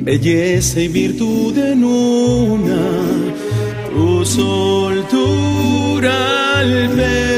belleza y virtud en una, tu soltura al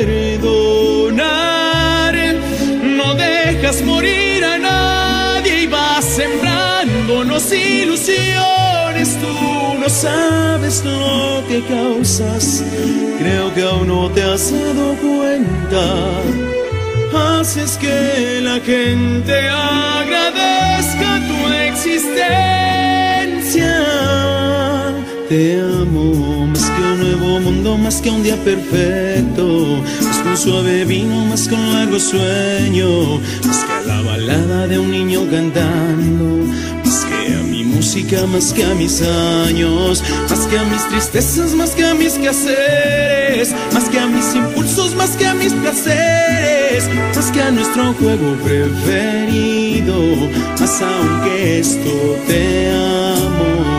perdonar. No dejas morir a nadie y vas sembrándonos ilusiones. Tú no sabes lo que causas, creo que aún no te has dado cuenta. Haces que la gente agradezca tu existencia. Te amo más que un nuevo mundo, más que un día perfecto, más que un suave vino, más que un largo sueño, más que la balada de un niño cantando, más que a mi música, más que a mis años, más que a mis tristezas, más que a mis quehaceres, más que a mis impulsos, más que a mis placeres, más que a nuestro juego preferido, más aún que esto te amo.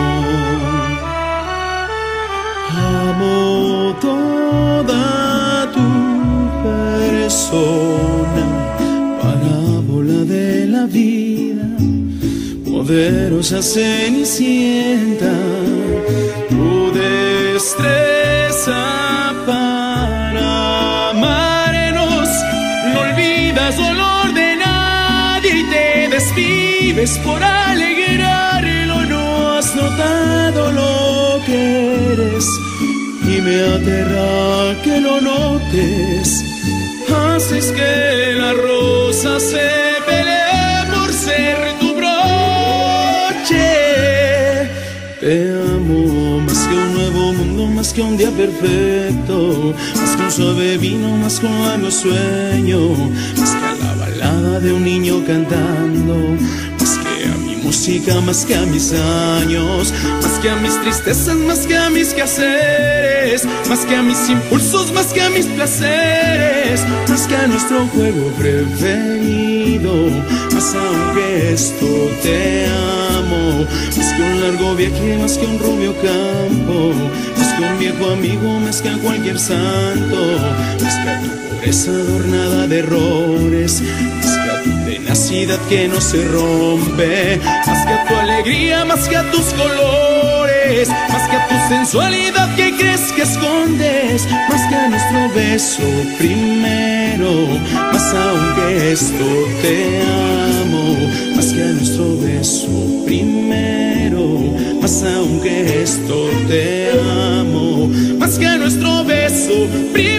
Amo toda tu persona, parábola de la vida, poderosa cenicienta, tu destreza para amarnos. No olvidas dolor de nadie y te desvives por alegrarlo. No has notado lo que eres y me aterra que lo notes. Haces que la rosa se pelee por ser tu broche. Te amo más que un nuevo mundo, más que un día perfecto, más que un suave vino, más que un largo sueño, más que a la balada de un niño cantando, más que a mi música, más que a mis años, más que a mis tristezas, más que a mis quehaceres, más que a mis impulsos, más que a mis placeres, más que a nuestro juego preferido, más aún que esto te amo, más que un largo viaje, más que un rubio campo, más que un viejo amigo, más que a cualquier santo, más que a tu pobreza adornada de errores, más que a tu tenacidad que no se rompe, más que a tu alegría, más que a tus colores, más que a tu sensualidad que crees que escondes, más que a nuestro beso primero, más aún que esto te amo, más que a nuestro beso primero, más aún que esto te amo, más que a nuestro beso primero.